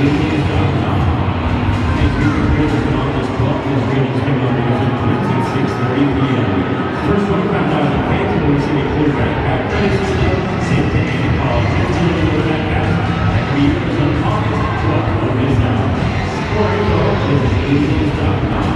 Angels.com. Thanks for your presence on this 12th. This ratings came on news at 6:30 p.m. First 25,000 fans in the city quarterback Pat Tracy sent to Andy College. 15 quarterback pass. That was on August 12th of this hour. Scoring goal is Angels.com.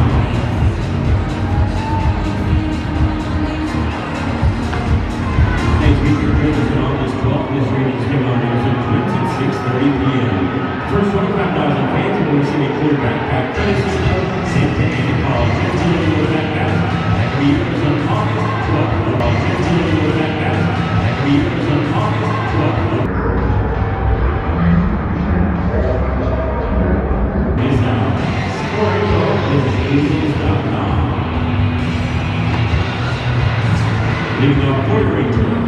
Thanks for your presence on this 12th. This ratings came on news at 6:30 p.m. First 25,000 fans in the city quarterback Pat Tracy sent to Andy College. 15 quarterback pass. That was on August 12th of 15 quarterback pass. That was on August 12th of this hour. Scoring goal is Angels.com. Leading off Puerto Rico.